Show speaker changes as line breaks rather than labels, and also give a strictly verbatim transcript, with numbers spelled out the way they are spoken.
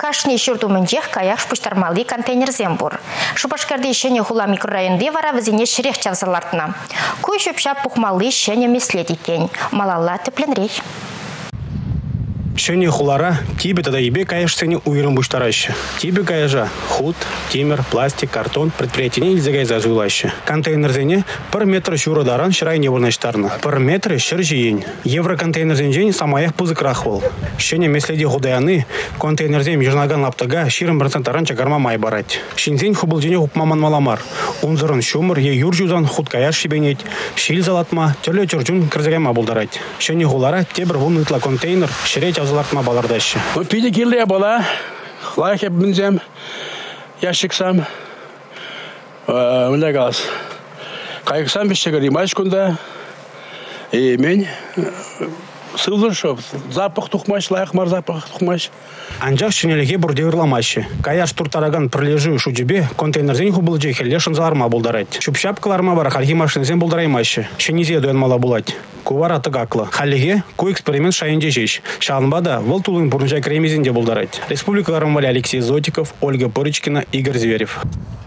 Кашни шурдумынжех каяш пуштармалы контейнер зембур. Шупашкарды шене хула микрорайонды вара візіне шірех чавзалартына. Кой шөпшап пухмалы шене меслет екен. Малалла тепленрей.
Шене хулара тибе тогда ебе каяшцене уйрым буштараще. Тибе каяжа худ, тимер, пластик, картон предприятие не загайза зуйлаще. Контейнер зене пар метр шура даран шрай не бурнаштарна. Пар метр шержиень. Евро контейнер зенжень самаях пузык рахвал. Шене меследи худаяны контейнер зем межнаган лаптага ширым процент аранча гарма май барать. Шинзень хубыл жене хупмаман маламар. Унзырын шумыр е юржузан худ каяш шибенеть. Шил залатма терле чурджун крзагайма булдарать. Шене хулара тебр вун ытла контейнер шереть злартма балардаще.
Пиде килде бала, лайк я бензем, ящик сам, мля газ. Кайк сам бешче говори, мачкунда, и мен сылдыр шоп, запах тухмаш, лайк мар запах тухмаш.
Анжақ шенелеге бұрде ұрламашы. Каяш туртараган пролежу шудебе контейнерзен хубыл жехелле шынзаларма бұлдарать. Шупшапкаларма бар халги машинзен бұлдараймашы. Шенизе дуен мала бұлать. Кувара тыгаклы. Халиге ку эксперимент шайынде жеш. Шалынбада выл тулын бұрынжай кремезінде бұлдарать. Республикаларым вали Алексей Зотиков, Ольга Поречкина, Игорь Зверев.